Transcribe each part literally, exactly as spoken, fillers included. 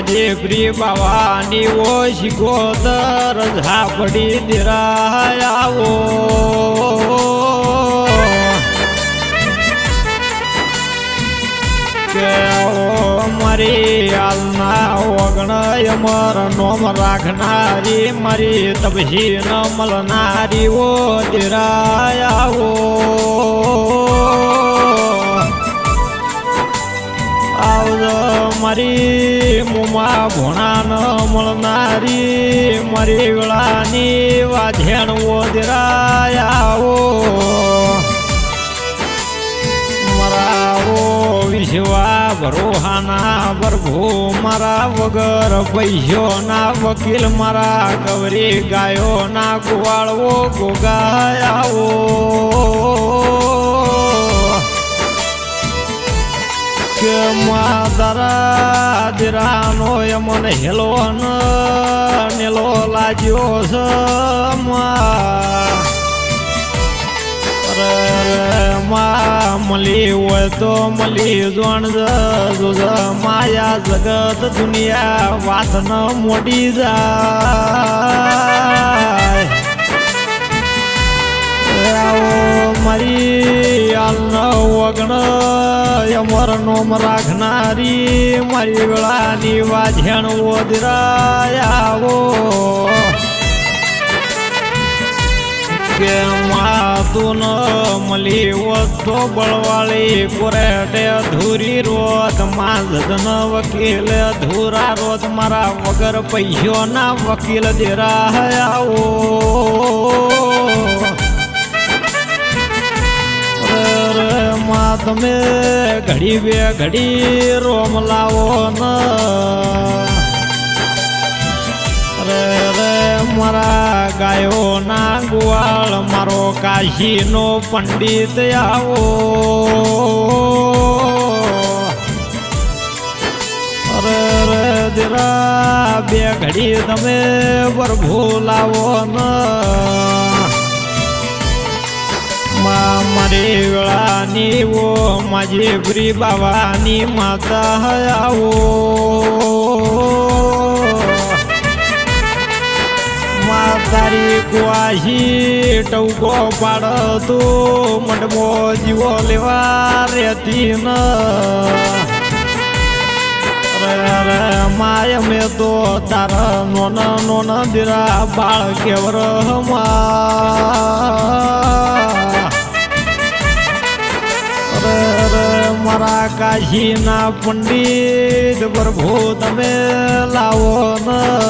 माझे प्रिय बाबानी वो शिकोतर झापडी दिरायावो मारी आलना वगण यमर नोम राखनारी मारी तपशी न मलनारी वो दिरायावो आवज मारी मुमा भोणा न मळनारी मारी गळानी वाझेण वो दिरायावो मरावो विश्वा भरोहाना बरभो मारा वगर पैसो ना वकील मारा कवरी गायो ना गुवाळवो गोगायावो के मादरा दिरानो यमन हेलोन नेलो लाज्यो समा मा मली वय तो मली जोण जुज माया जगत दुनिया वादन मोडी जाय मारी आलन वगण यमर नोम राखनारी मारी वेळानी वाझेण वदिरायावो मातून मली वतो बळवाळी कोरेटे धुरी रोत माझन वकील धुरा रोत मारा वगर पैसो ना वकील दिरायावो मात में घड़ी बे घड़ी रोम लावो न मारा गायो ना गुवाल मारो काशी नो पंडित आवो अरे रे दिरा बे घड़ी तमे बरभू लावो न मा मारी वेळानी वो माझी प्री बाबानी माता आवो तारी कुआशी टौको पाडतो मंडमो जीवो लेवा रेती न रे माय में तो तार नोन नोन दिरा बाळ केवर मा रे मरा काशी ना पंडित प्रभुत में लावो न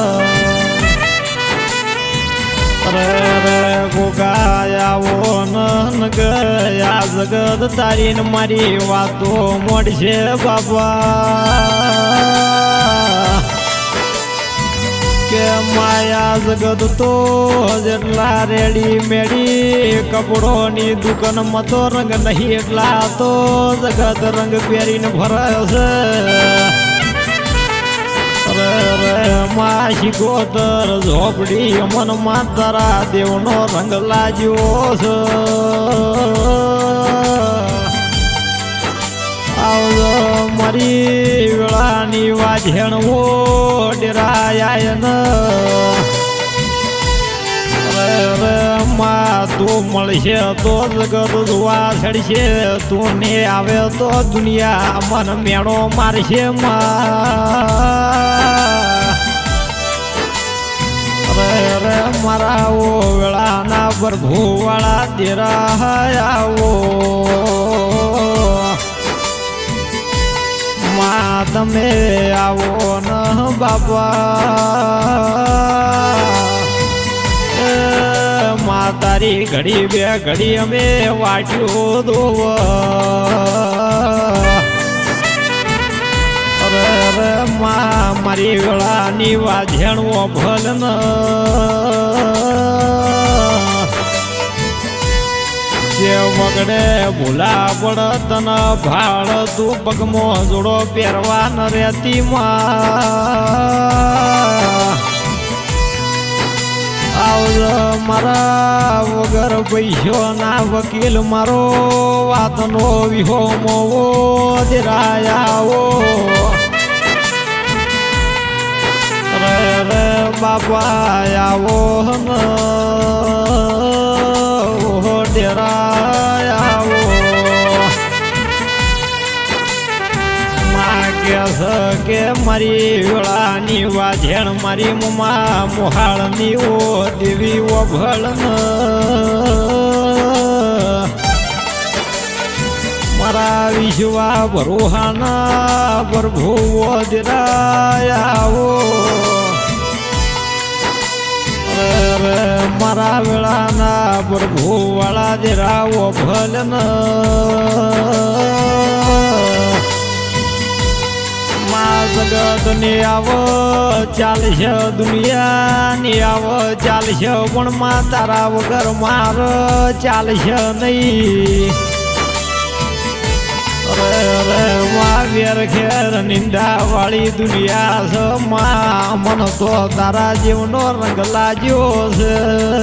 रे रे गोगायावो न गया जगत तारीन मारी वातो मोडशे बाबा के माया जगत तो जेटला रेडी मेडी कपड़ोनी दुकान मतो रंग नहीं एटला तो जगत रंग प्यारीन भरस माशी गोतर झोपडी मन मातारा देवनो रंग लाज्यो आवज मारी वेळानी वाझेण वो डेरायायन मा तू मळशे तो जगत जुवा छडशे तू ने आवे तो दुनिया मन मेणो मारशे मा रे मरावो वेळाना बरभूवाळा दिरायावो मा तमे आवो न बाबा मा तारी घड़ी बे घड़ी में वाट्यो दोव मा मारी वेळानी वाझेण वो भलन जे वगडे भूला पडत न भाळ तू पगमो जोडो पेरवा न रेती मा आवज मारा वगर पैसो ना वकील मारो वातनो विहो मोवो दिरायावो बाबा आवो हम डेरा आवो मागे के मारी वेळानी वाझेण मारी मुमा मोहाळनी ओ देवी ओभळन मारा विश्वा भरोहाना प्रभु दिरायावो मारा वेळाना प्रभु वाला दिरावो भलन मा जगत ने आव चालश दुनिया ने आव चालश पण मा तारा वगर मार चालश नहीं वेर खेर निंदा वाली दुनिया स मां मन तो तारा जीवनो रंग लाजो से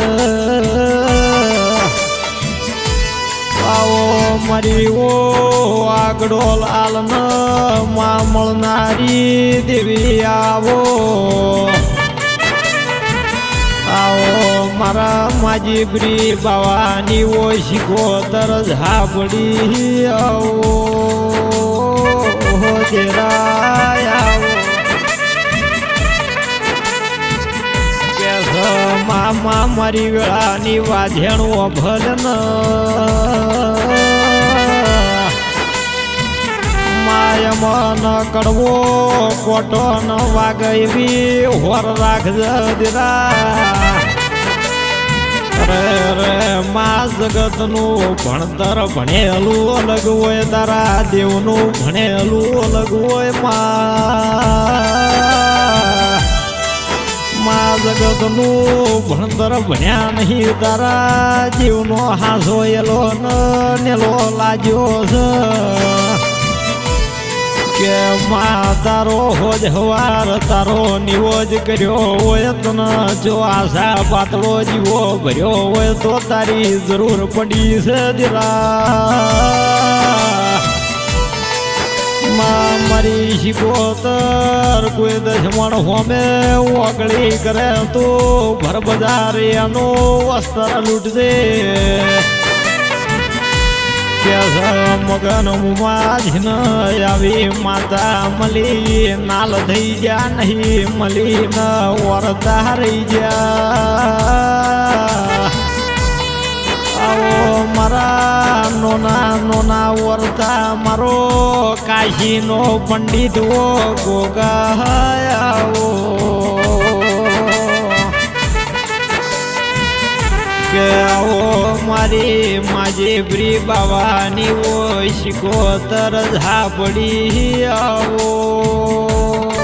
आओ मरी वो आगडोल आलन मां मळनारी देवी आवो आओ मारा माझी ब्री बावानी वो शिकोतर झापडी आओ तेरा आओ कैसा मामा मारी वेळानी वाझेण ओभलन माय मन कड़वो कोटो न वागवी होर राख दिरा रे रे मा जगत नु भणतर भणेलू अलग होय तारा देव नु भणेलू अलग होय मा मा जगत नु भणतर भण्या नहीं तारा जीव नो हासो येलो न नेलो लाजो के मा तारो होज हवार तारो निवोज कर्यो होयतन जो आशा पातळो जीवो भर्यो होय तो तारी जरूर पडी से दिरा मा मरी शिकोतर कोई दशमण होमे ओगળી करे तो भर बाजार यानो वस्त्र लूट दे मगन मुमाधीन आवी माता मली नाल धई जा नहीं मली न वरदा रही जा आओ मारा नोना नोना वरदा मारो काशी नो पंडित वो गोगा आओ आओ मारी माझी ब्री बावानी वो शिकोतर झापडी आओ।